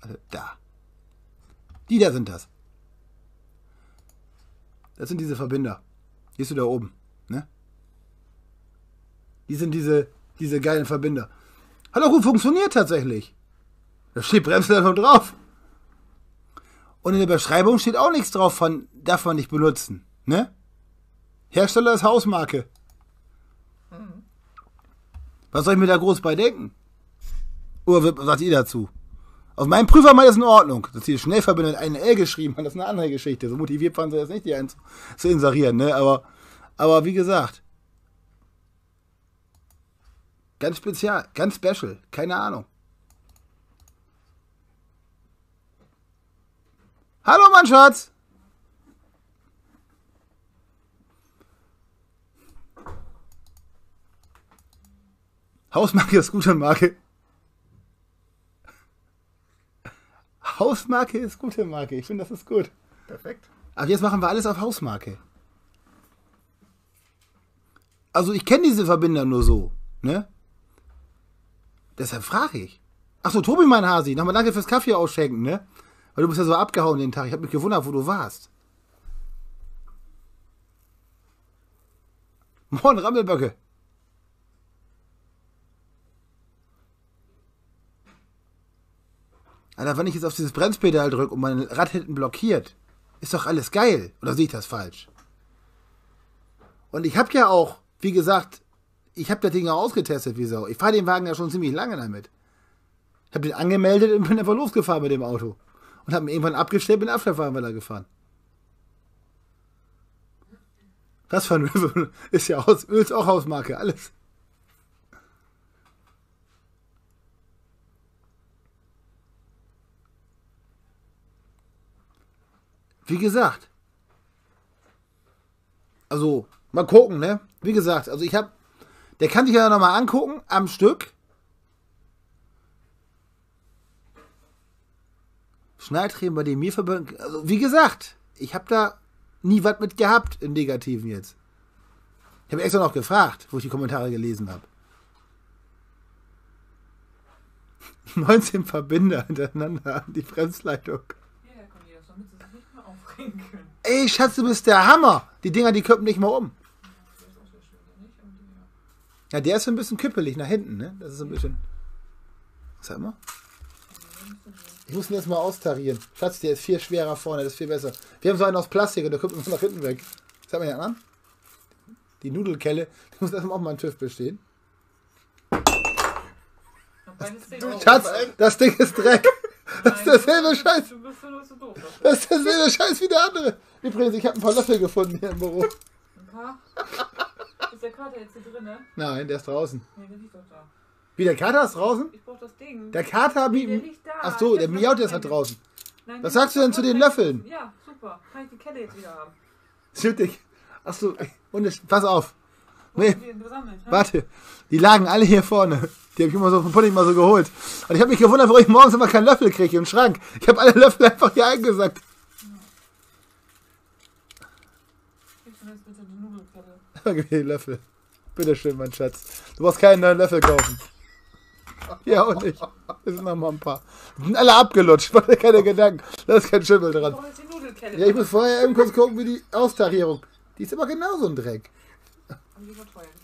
Also da. Die da sind das. Das sind diese Verbinder. Siehst du da oben, ne? Die sind diese geilen Verbinder. Hat auch gut funktioniert tatsächlich. Da steht Bremsleistung drauf. Und in der Beschreibung steht auch nichts drauf von, darf man nicht benutzen, ne? Hersteller ist Hausmarke. Was soll ich mir da groß bei denken? Oder was sagt ihr dazu? Auf meinem Prüfer mal ist in Ordnung. Dass die Schnellverbinder mit einem L geschrieben haben, das ist eine andere Geschichte. So motiviert waren sie jetzt nicht, die zu inserieren, ne? Aber wie gesagt. Ganz spezial, ganz special. Keine Ahnung. Hallo, mein Schatz! Hausmarke ist gute Marke. Hausmarke ist gute Marke. Ich finde, das ist gut. Perfekt. Aber jetzt machen wir alles auf Hausmarke. Also ich kenne diese Verbinder nur so, ne? Deshalb frage ich. Achso, Tobi, mein Hasi, nochmal danke fürs Kaffee ausschenken, ne? Weil du bist ja so abgehauen den Tag. Ich habe mich gewundert, wo du warst. Moin, Rammelböcke. Alter, wenn ich jetzt auf dieses Bremspedal drücke und mein Rad hinten blockiert, ist doch alles geil. Oder sehe ich das falsch? Und ich habe ja auch, wie gesagt, ich habe das Ding auch ausgetestet wie Sau. Ich fahre den Wagen ja schon ziemlich lange damit. Ich habe den angemeldet und bin einfach losgefahren mit dem Auto. Und habe ihn irgendwann abgestellt und bin Abschleppwagen gefahren. Das von ist ja aus Öl, ist auch Hausmarke, alles. Wie gesagt. Also, mal gucken, ne? Wie gesagt, also ich habe, der kann sich ja nochmal angucken, am Stück. Schneidriemen bei dem mir verbunden. Also, wie gesagt, ich habe da nie was mit gehabt im Negativen jetzt. Ich habe extra noch gefragt, wo ich die Kommentare gelesen habe. 19 Verbinder hintereinander an die Bremsleitung. Ja, komm hier, damit sie sich nicht mehr aufregen können. Ey, Schatz, du bist der Hammer. Die Dinger, die köppen nicht mal um. Ja, der ist so ein bisschen küppelig nach hinten, ne? Das ist so ein bisschen... Sag mal. Ich muss ihn jetzt mal austarieren. Schatz, der ist viel schwerer vorne, das ist viel besser. Wir haben so einen aus Plastik und der kommt immer nach hinten weg. Sag mal den an. Die Nudelkelle, die muss erstmal auch mal ein TÜV bestehen. Schatz, das Ding ist Dreck. Das ist derselbe Scheiß. Du bist nur so doof. Das ist derselbe Scheiß wie der andere. Übrigens, ich habe ein paar Löffel gefunden hier im Büro. Ein paar? Ist der Kater jetzt hier drin, ne? Nein, der ist draußen. Nee, der liegt doch da. Wie, der Kater ist draußen? Ich brauch das Ding. Der Kater Der liegt da. Ach so, der miaut jetzt halt draußen. Nein, Was der sagst du denn liegt zu da den drin. Löffeln? Ja, super. Kann ich die Kelle jetzt wieder haben. Stimmt nicht. Ach so, und pass auf. Nee, Die gesammelt, ne? warte. Die lagen alle hier vorne. Die habe ich immer so vom Pudding mal so geholt. Und ich habe mich gewundert, warum ich morgens immer keinen Löffel kriege im Schrank. Ich habe alle Löffel einfach hier eingesackt. Gibst du mir jetzt bitte die Nudelkelle? Gib mir die Löffel. Bitteschön, mein Schatz. Du brauchst keinen neuen Löffel kaufen. Ja, und ich. Das sind noch mal ein paar. Die sind alle abgelutscht. Mach dir keine Gedanken. Da ist kein Schimmel Ich dran. brauche jetzt die Nudelkelle. Ja, ich muss vorher eben kurz gucken, wie die Austarierung. Die ist aber genauso ein Dreck. Und die war teuer.